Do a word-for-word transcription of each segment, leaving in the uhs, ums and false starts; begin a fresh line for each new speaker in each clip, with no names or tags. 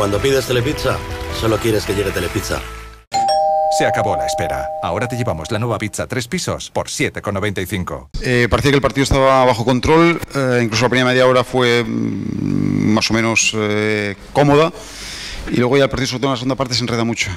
Cuando pides Telepizza, solo quieres que llegue Telepizza.
Se acabó la espera. Ahora te llevamos la nueva pizza tres pisos por siete con noventa y cinco.
Eh, parecía que el partido estaba bajo control, eh, incluso la primera media hora fue mm, más o menos eh, cómoda, y luego ya el partido, sobre todo en la segunda parte, se enreda mucho.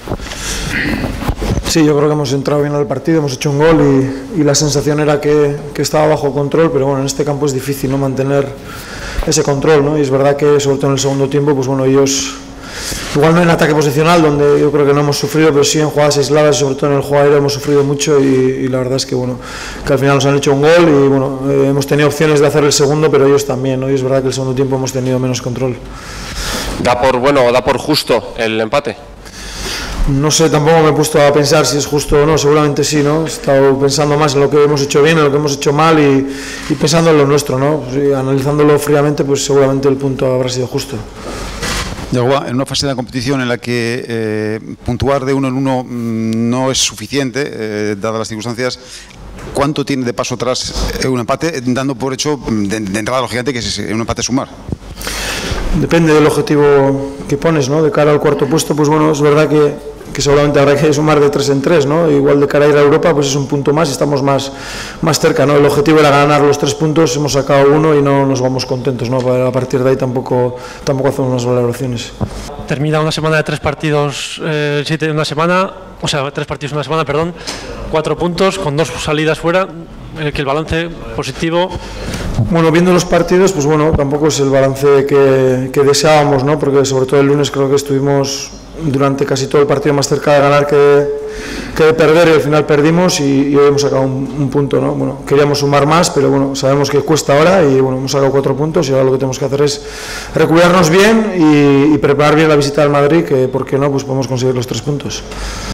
Sí, yo creo que hemos entrado bien al partido, hemos hecho un gol y, y la sensación era que, que estaba bajo control, pero bueno, en este campo es difícil, ¿no?, mantener ese control, ¿no? Y es verdad que sobre todo en el segundo tiempo, pues bueno, ellos, igual no en ataque posicional, donde yo creo que no hemos sufrido, pero sí en jugadas aisladas, sobre todo en el juego aéreo hemos sufrido mucho y, y la verdad es que bueno, que al final nos han hecho un gol y bueno, eh, hemos tenido opciones de hacer el segundo, pero ellos también, ¿no? Y es verdad que el segundo tiempo hemos tenido menos control.
¿Da por bueno o da por justo el empate?
No sé, tampoco me he puesto a pensar si es justo o no, seguramente sí, ¿no? He estado pensando más en lo que hemos hecho bien, en lo que hemos hecho mal y, y pensando en lo nuestro, ¿no? Pues, analizándolo fríamente, pues seguramente el punto habrá sido justo.
Yagoba, en una fase de la competición en la que eh, puntuar de uno en uno mmm, no es suficiente, eh, dadas las circunstancias, ¿cuánto tiene de paso atrás eh, un empate, dando por hecho de, de entrada lo gigante que es un empate sumar?
Depende del objetivo que pones, ¿no? De cara al cuarto puesto, pues bueno, es verdad que, que seguramente habrá que sumar de tres en tres, ¿no? Igual de cara a ir a Europa, pues es un punto más y estamos más, más cerca, ¿no? El objetivo era ganar los tres puntos, hemos sacado uno y no nos vamos contentos, ¿no? A partir de ahí tampoco, tampoco hacemos unas valoraciones.
Termina una semana de tres partidos, eh, siete en una semana, o sea, tres partidos en una semana, perdón, cuatro puntos con dos salidas fuera, en el que el balance positivo.
Bueno, viendo los partidos, pues bueno, tampoco es el balance que, que deseábamos, ¿no? Porque sobre todo el lunes creo que estuvimos durante casi todo el partido más cerca de ganar que, que de perder, y al final perdimos y, y hoy hemos sacado un, un punto, ¿no? Bueno, queríamos sumar más, pero bueno, sabemos que cuesta ahora y bueno, hemos sacado cuatro puntos y ahora lo que tenemos que hacer es recuperarnos bien y, y preparar bien la visita al Madrid, que por qué no, pues podemos conseguir los tres puntos.